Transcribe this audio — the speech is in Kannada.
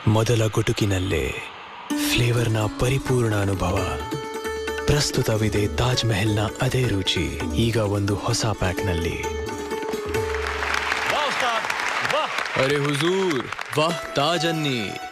ಮೊದಲ ಗುಟುಕಿನಲ್ಲೇ ಫ್ಲೇವರ್ನ ಪರಿಪೂರ್ಣ ಅನುಭವ. ಪ್ರಸ್ತುತವಿದೆ ತಾಜ್ ಮಹಲ್ನ ಅದೇ ರುಚಿ, ಈಗ ಒಂದು ಹೊಸ ಪ್ಯಾಕ್ನಲ್ಲಿ. ಅರೆ ಹುಜೂರ್, ವಾಹ್ ತಾಜ್ ಅನ್ನಿ.